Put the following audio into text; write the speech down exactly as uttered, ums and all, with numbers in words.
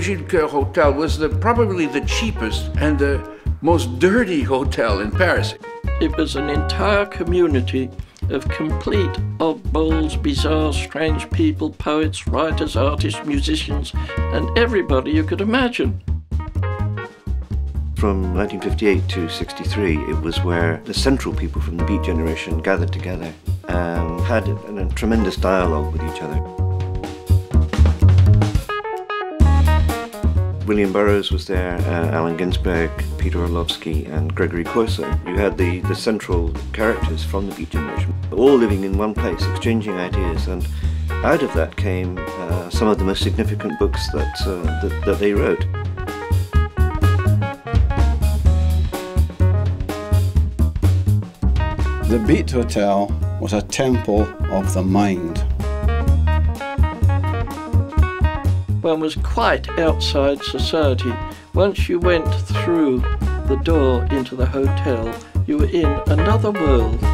Gilles Coeur Hotel was the, probably the cheapest and the most dirty hotel in Paris. It was an entire community of complete oddballs, bizarre, strange people, poets, writers, artists, musicians, and everybody you could imagine. From nineteen fifty-eight to sixty-three, it was where the central people from the Beat generation gathered together and had a, a tremendous dialogue with each other. William Burroughs was there, uh, Allen Ginsberg, Peter Orlovsky and Gregory Corso. You had the, the central characters from the Beat generation, all living in one place, exchanging ideas, and out of that came uh, some of the most significant books that, uh, that, that they wrote. The Beat Hotel was a temple of the mind. One was quite outside society. Once you went through the door into the hotel, you were in another world.